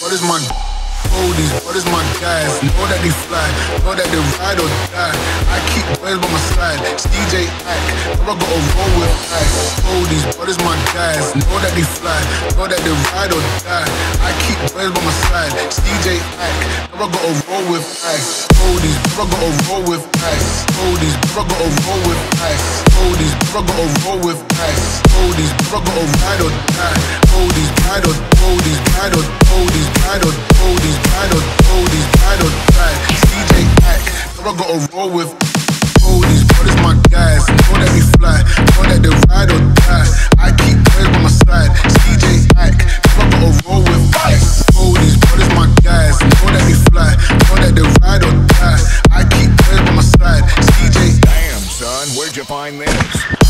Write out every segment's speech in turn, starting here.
brothers my oh, these brothers my guys. Know that they fly, know that they ride or die. I keep boys by my side. DJ Ack, never gotta roll with ice. Oh, these brothers my guys. Know that they fly, know that they ride or die. I keep boys by my side. DJ Ack, never gotta roll with ice. Oh, these never gotta roll with ice. Oh, these never gotta roll with ice. Oh, these never gotta roll with ice. Oh, these never gotta ride or die. Oh, these ride or oh, these ride or oh, these ride or oh, these ride or oh, these ride or die. DJ Ack, never gotta roll with. Oh, these brothers my guys. Know that they fly, know that they ride or die. I keep boys by my side. DJ Ack, never gotta roll with ice. Oh, these brothers my guys. Know that they fly, know that they ride or die. I keep boys by my side. DJ. Damn, son, where'd you find this?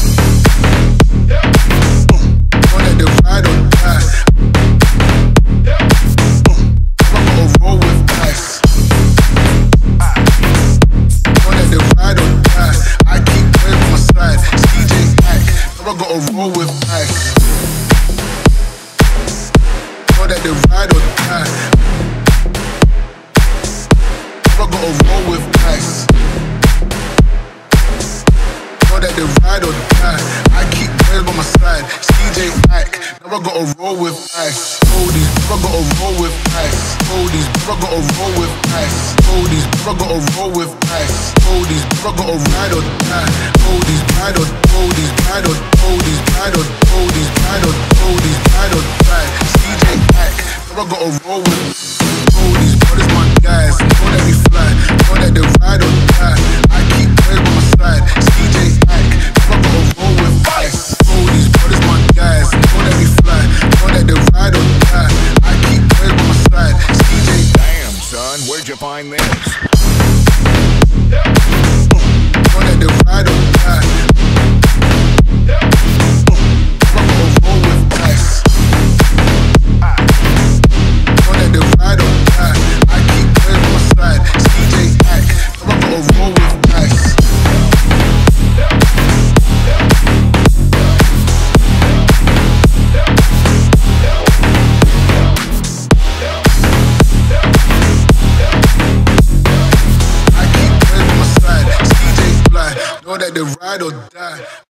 Know that they ride or die. Never gotta roll with ice. Know that they ride or die. I keep boys by my side. DJ Ack, never gotta roll with ice. Know that they ride or die. Never gotta roll with ice. Know that they ride or die. I keep boys by my side. DJ Ack, never gotta roll with ice. Oh, these never gotta roll with ice. Oh, these never gotta roll with ice. Oh, these never gotta roll with ice. Oh, these never gotta ride or die. Oh, these ride or oh, these ride or oh, these ride or oh, these ride or oh, these ride or die. DJ Ack, never gotta roll with. Oh, these brothers my guys. Know that they fly, know that they ride or die. I keep boys by my side. DJ Ack, never gotta roll with ice. Oh, these brothers my guys. Know that they fly, know that they ride or die. I keep boys by my side. DJ. Damn, son, where'd you find this? Know that they ride or die. Never gotta roll with ice. Know that they ride or die. I keep boys by my side. DJ Ack, never gotta roll with ice. Know that they ride or die.